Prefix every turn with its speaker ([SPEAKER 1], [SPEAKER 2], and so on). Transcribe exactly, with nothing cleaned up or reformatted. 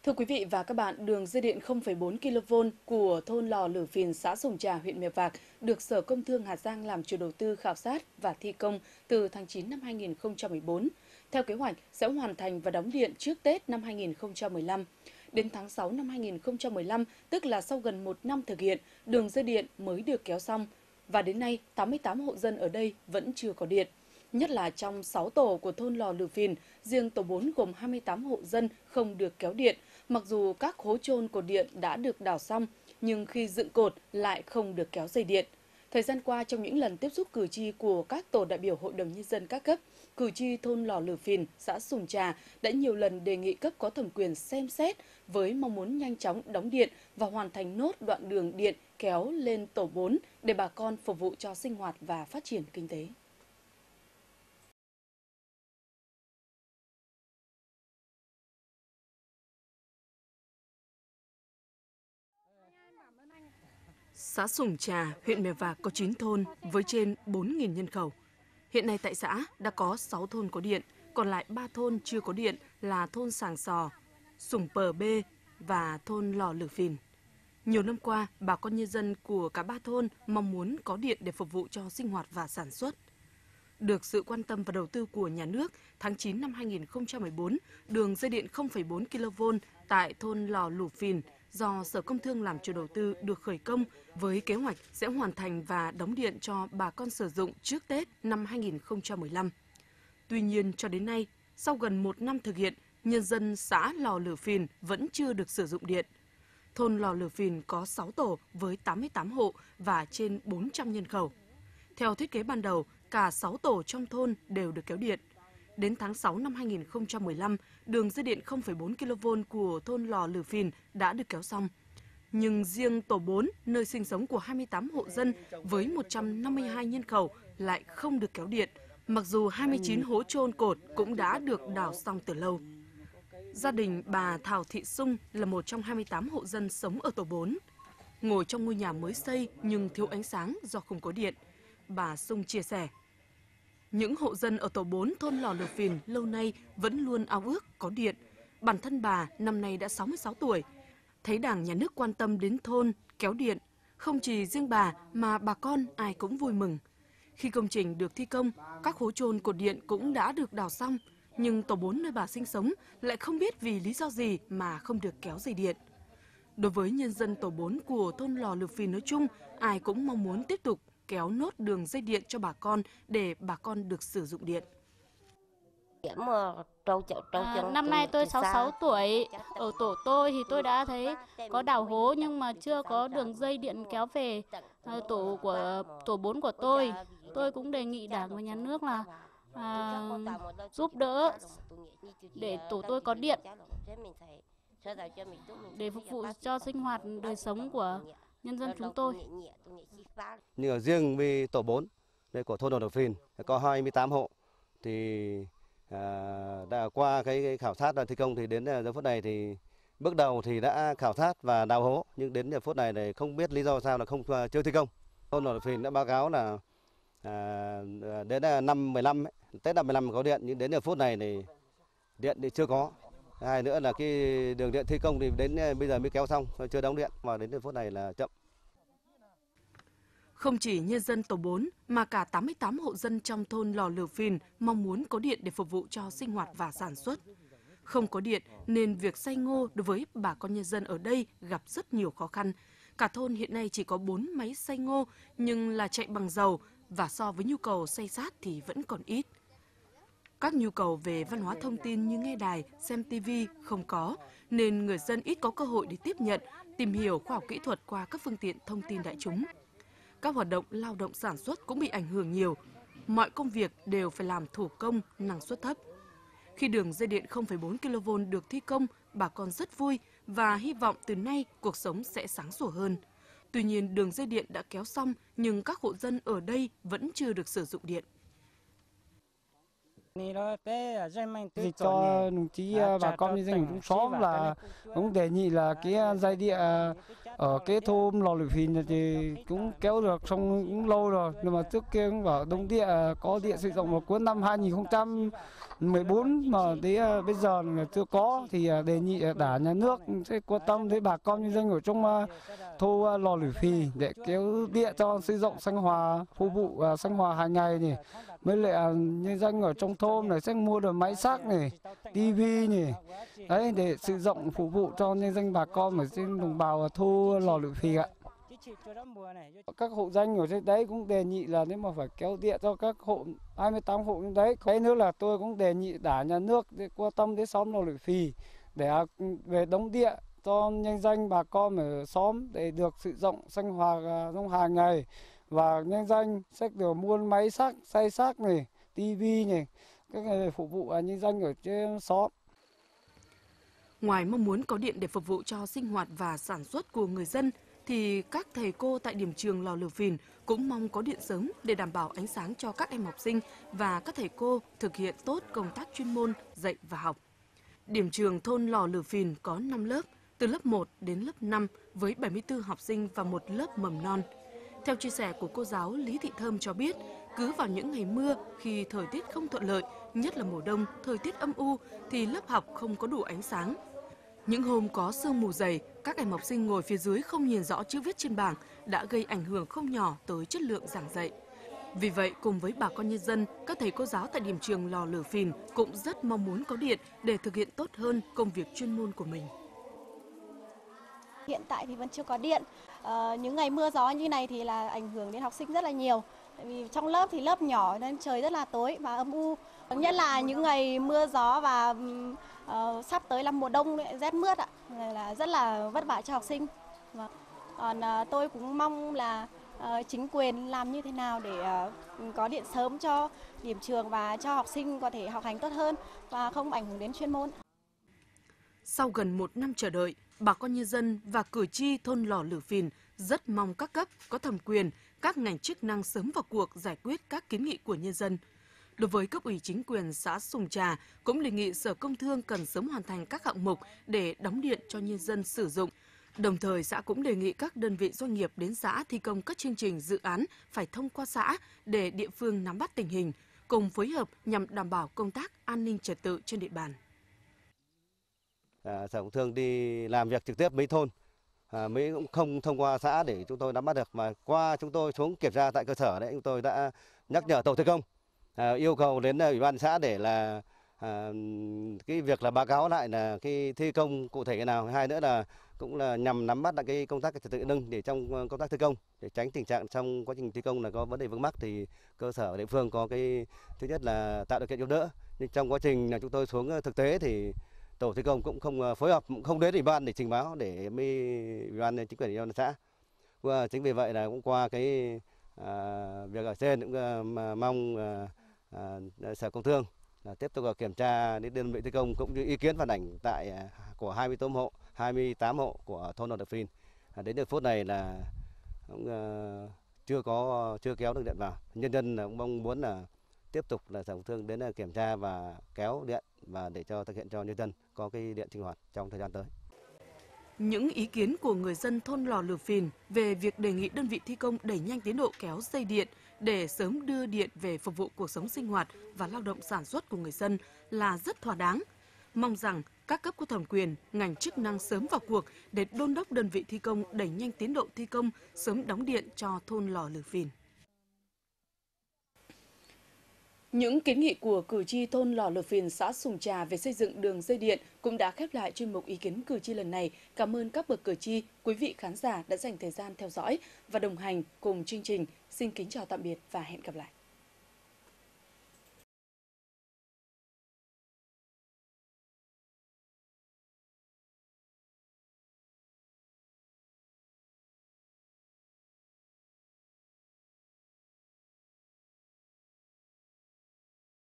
[SPEAKER 1] Thưa quý vị và các bạn, đường dây điện không phẩy bốn ki lô vôn của thôn Lò Lử Phìn, xã Sùng Trà, huyện Mèo Vạc được Sở Công Thương Hà Giang làm chủ đầu tư khảo sát và thi công từ tháng chín năm hai nghìn không trăm mười bốn. Theo kế hoạch, sẽ hoàn thành và đóng điện trước Tết năm hai nghìn không trăm mười lăm. Đến tháng sáu năm hai nghìn không trăm mười lăm, tức là sau gần một năm thực hiện, đường dây điện mới được kéo xong. Và đến nay, tám mươi tám hộ dân ở đây vẫn chưa có điện. Nhất là trong sáu tổ của thôn Lò Lử Phìn, riêng tổ bốn gồm hai mươi tám hộ dân không được kéo điện. Mặc dù các hố chôn cột điện đã được đào xong, nhưng khi dựng cột lại không được kéo dây điện. Thời gian qua, trong những lần tiếp xúc cử tri của các tổ đại biểu Hội đồng Nhân dân các cấp, cử tri thôn Lò Lử Phìn, xã Sùng Trà đã nhiều lần đề nghị cấp có thẩm quyền xem xét với mong muốn nhanh chóng đóng điện và hoàn thành nốt đoạn đường điện kéo lên tổ bốn để bà con phục vụ cho sinh hoạt và phát triển kinh tế. Xã Sùng Trà, huyện Mèo Vạc có chín thôn với trên bốn nghìn nhân khẩu. Hiện nay tại xã đã có sáu thôn có điện, còn lại ba thôn chưa có điện là thôn Sàng Sò, Sùng Pờ Bê và thôn Lò Lử Phìn. Nhiều năm qua, bà con nhân dân của cả ba thôn mong muốn có điện để phục vụ cho sinh hoạt và sản xuất. Được sự quan tâm và đầu tư của nhà nước, tháng chín năm hai nghìn không trăm mười bốn, đường dây điện không phẩy bốn ki lô vôn tại thôn Lò Lử Phìn do Sở Công Thương làm chủ đầu tư được khởi công với kế hoạch sẽ hoàn thành và đóng điện cho bà con sử dụng trước Tết năm hai nghìn không trăm mười lăm. Tuy nhiên, cho đến nay, sau gần một năm thực hiện, nhân dân xã Lò Lử Phìn vẫn chưa được sử dụng điện. Thôn Lò Lử Phìn có sáu tổ với tám mươi tám hộ và trên bốn trăm nhân khẩu. Theo thiết kế ban đầu, cả sáu tổ trong thôn đều được kéo điện. Đến tháng sáu năm hai nghìn không trăm mười lăm, đường dây điện không phẩy bốn ki lô vôn của thôn Lò Lử Phìn đã được kéo xong. Nhưng riêng tổ bốn, nơi sinh sống của hai mươi tám hộ dân với một trăm năm mươi hai nhân khẩu lại không được kéo điện, mặc dù hai mươi chín hố chôn cột cũng đã được đào xong từ lâu. Gia đình bà Thảo Thị Sung là một trong hai mươi tám hộ dân sống ở tổ bốn. Ngồi trong ngôi nhà mới xây nhưng thiếu ánh sáng do không có điện. Bà Sung chia sẻ, những hộ dân ở tổ bốn thôn Lò Lử Phìn lâu nay vẫn luôn ao ước có điện. Bản thân bà năm nay đã sáu mươi sáu tuổi. Thấy Đảng, Nhà nước quan tâm đến thôn, kéo điện, không chỉ riêng bà mà bà con ai cũng vui mừng. Khi công trình được thi công, các hố chôn cột điện cũng đã được đào xong, nhưng tổ bốn nơi bà sinh sống lại không biết vì lý do gì mà không được kéo dây điện. Đối với nhân dân tổ bốn của thôn Lò Lử Phìn nói chung, ai cũng mong muốn tiếp tục kéo nốt đường dây điện cho bà con để bà con được sử dụng điện.
[SPEAKER 2] À, năm nay tôi sáu mươi sáu tuổi, ở tổ tôi thì tôi đã thấy có đào hố nhưng mà chưa có đường dây điện kéo về à, tổ của tổ bốn của tôi. Tôi cũng đề nghị Đảng và Nhà nước là à, giúp đỡ để tổ tôi có điện để phục vụ cho sinh hoạt đời sống của nhân dân chúng tôi.
[SPEAKER 3] Nhưng ở riêng với tổ bốn đây của thôn Lò Lử Phìn có hai mươi tám hộ thì à, đã qua cái, cái khảo sát và thi công thì đến giờ phút này thì bước đầu thì đã khảo sát và đào hố, nhưng đến giờ phút này thì không biết lý do sao là không chưa thi công. Thôn Lò Lử Phìn đã báo cáo là à, đến năm mười lăm Tết năm mười lăm có điện, nhưng đến giờ phút này thì điện thì chưa có. Hai nữa là cái đường điện thi công thì đến bây giờ mới kéo xong, chưa đóng điện mà đến giờ phút này là chậm.
[SPEAKER 1] Không chỉ nhân dân tổ bốn mà cả tám mươi tám hộ dân trong thôn Lò Lử Phìn mong muốn có điện để phục vụ cho sinh hoạt và sản xuất. Không có điện nên việc xay ngô đối với bà con nhân dân ở đây gặp rất nhiều khó khăn. Cả thôn hiện nay chỉ có bốn máy xay ngô nhưng là chạy bằng dầu và so với nhu cầu xay sát thì vẫn còn ít. Các nhu cầu về văn hóa thông tin như nghe đài, xem ti vi không có, nên người dân ít có cơ hội để tiếp nhận, tìm hiểu khoa học kỹ thuật qua các phương tiện thông tin đại chúng. Các hoạt động lao động sản xuất cũng bị ảnh hưởng nhiều. Mọi công việc đều phải làm thủ công, năng suất thấp. Khi đường dây điện không phẩy bốn ki lô vôn được thi công, bà con rất vui và hy vọng từ nay cuộc sống sẽ sáng sủa hơn. Tuy nhiên, đường dây điện đã kéo xong nhưng các hộ dân ở đây vẫn chưa được sử dụng điện.
[SPEAKER 4] Thì cho đồng chí bà con nhân dân trong xóm là cũng đề nghị là cái dây điện Ở cái thôn Lò Lửa Phìn này thì cũng kéo được xong cũng lâu rồi, nhưng mà trước kia cũng bảo Đông Địa có điện sử dụng vào cuối năm hai nghìn không trăm mười bốn mà đến bây giờ là chưa có, thì đề nghị Đảng, Nhà nước sẽ quan tâm đến bà con nhân dân ở trong thôn Lò Lửa Phìn để kéo điện cho sử dụng sinh hoạt, phục vụ sinh hoạt hàng ngày này. Mới lại nhân dân ở trong thôn này sẽ mua được máy xác này, tivi này, đấy để sử dụng phục vụ cho nhân dân bà con ở trên đồng bào thôn Lò Lửa Phìn ạ. Các hộ dân ở trên đấy cũng đề nghị là nếu mà phải kéo điện cho các hộ hai mươi tám hộ như đấy. Cái nữa là tôi cũng đề nghị Đảng, Nhà nước để quan tâm đến xóm Lò Lửa Phìn để về đóng điện cho nhân dân bà con ở xóm để được sử dụng sinh hoạt trong hàng ngày, và nhân dân sẽ được mua máy xác, xay xác này, tivi này, các nghề phục vụ nhân dân ở trên xóm.
[SPEAKER 1] Ngoài mong muốn có điện để phục vụ cho sinh hoạt và sản xuất của người dân, thì các thầy cô tại điểm trường Lò Lửa Phìn cũng mong có điện sớm để đảm bảo ánh sáng cho các em học sinh và các thầy cô thực hiện tốt công tác chuyên môn dạy và học. Điểm trường thôn Lò Lửa Phìn có năm lớp, từ lớp một đến lớp năm với bảy mươi tư học sinh và một lớp mầm non. Theo chia sẻ của cô giáo Lý Thị Thơm cho biết, cứ vào những ngày mưa khi thời tiết không thuận lợi, nhất là mùa đông, thời tiết âm u thì lớp học không có đủ ánh sáng. Những hôm có sương mù dày, các em học sinh ngồi phía dưới không nhìn rõ chữ viết trên bảng đã gây ảnh hưởng không nhỏ tới chất lượng giảng dạy. Vì vậy, cùng với bà con nhân dân, các thầy cô giáo tại điểm trường Lò Lửa Phìn cũng rất mong muốn có điện để thực hiện tốt hơn công việc chuyên môn của mình.
[SPEAKER 5] Hiện tại thì vẫn chưa có điện. À, những ngày mưa gió như này thì là ảnh hưởng đến học sinh rất là nhiều. Tại vì trong lớp thì lớp nhỏ nên trời rất là tối và âm u. Nhất là những ngày mưa gió và uh, sắp tới là mùa đông rét mướt ạ, là rất là vất vả cho học sinh. Còn uh, tôi cũng mong là uh, chính quyền làm như thế nào để uh, có điện sớm cho điểm trường và cho học sinh có thể học hành tốt hơn và không ảnh hưởng đến chuyên môn.
[SPEAKER 1] Sau gần một năm chờ đợi, bà con nhân dân và cử tri thôn Lò Lửa Phìn rất mong các cấp có thẩm quyền, các ngành chức năng sớm vào cuộc giải quyết các kiến nghị của nhân dân. Đối với cấp ủy chính quyền xã Sùng Trà, cũng đề nghị Sở Công Thương cần sớm hoàn thành các hạng mục để đóng điện cho nhân dân sử dụng. Đồng thời, xã cũng đề nghị các đơn vị doanh nghiệp đến xã thi công các chương trình dự án phải thông qua xã để địa phương nắm bắt tình hình, cùng phối hợp nhằm đảm bảo công tác an ninh trật tự trên địa bàn.
[SPEAKER 3] À, Sở Công Thương đi làm việc trực tiếp với thôn, à, mới cũng không thông qua xã để chúng tôi nắm bắt được, mà qua chúng tôi xuống kiểm tra tại cơ sở đấy, chúng tôi đã nhắc nhở tổ thi công, à, yêu cầu đến ủy ban xã để là à, cái việc là báo cáo lại là cái thi công cụ thể thế nào. Hai nữa là cũng là nhằm nắm bắt lại cái công tác trật tự an ninh để trong công tác thi công, để tránh tình trạng trong quá trình thi công là có vấn đề vướng mắc thì cơ sở địa phương có cái thứ nhất là tạo điều kiện giúp đỡ, nhưng trong quá trình là chúng tôi xuống thực tế thì tổ thi công cũng không phối hợp, cũng không đến ủy ban để trình báo để mới ủy ban chính quyền ủy ban xã. Và chính vì vậy là cũng qua cái à, việc ở trên cũng à, mong à, à, Sở Công Thương là tiếp tục kiểm tra đến đơn vị thi công cũng như ý kiến phản ảnh tại của hai mươi tám hộ, hai mươi tám hộ của thôn Lò Lửa Phìn. À, đến giờ phút này là cũng à, chưa có chưa kéo được điện vào. Nhân dân cũng mong muốn là tiếp tục là Sở Công Thương đến kiểm tra và kéo điện và để cho thực hiện cho nhân dân có cái điện sinh hoạt trong thời gian tới.
[SPEAKER 1] Những ý kiến của người dân thôn Lò Lửa Phìn về việc đề nghị đơn vị thi công đẩy nhanh tiến độ kéo dây điện để sớm đưa điện về phục vụ cuộc sống sinh hoạt và lao động sản xuất của người dân là rất thỏa đáng. Mong rằng các cấp có thẩm quyền, ngành chức năng sớm vào cuộc để đôn đốc đơn vị thi công đẩy nhanh tiến độ thi công, sớm đóng điện cho thôn Lò Lửa Phìn. Những kiến nghị của cử tri thôn Lò Lửa Phìn, xã Sùng Trà về xây dựng đường dây điện cũng đã khép lại chuyên mục ý kiến cử tri lần này. Cảm ơn các bậc cử tri, quý vị khán giả đã dành thời gian theo dõi và đồng hành cùng chương trình. Xin kính chào tạm biệt và hẹn gặp lại.